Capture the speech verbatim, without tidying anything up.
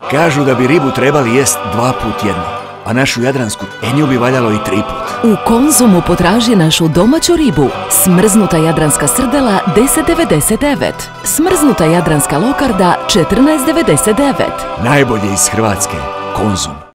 Kažu da bi ribu trebali jest dva put jedno, a našu jadransku e nju bi valjalo i tri put. U Konzumu potraži našu domaću ribu. Smrznuta jadranska srdela deset devedeset devet. Smrznuta jadranska lokarda četrnaest devedeset devet. Najbolje iz Hrvatske. Konzum.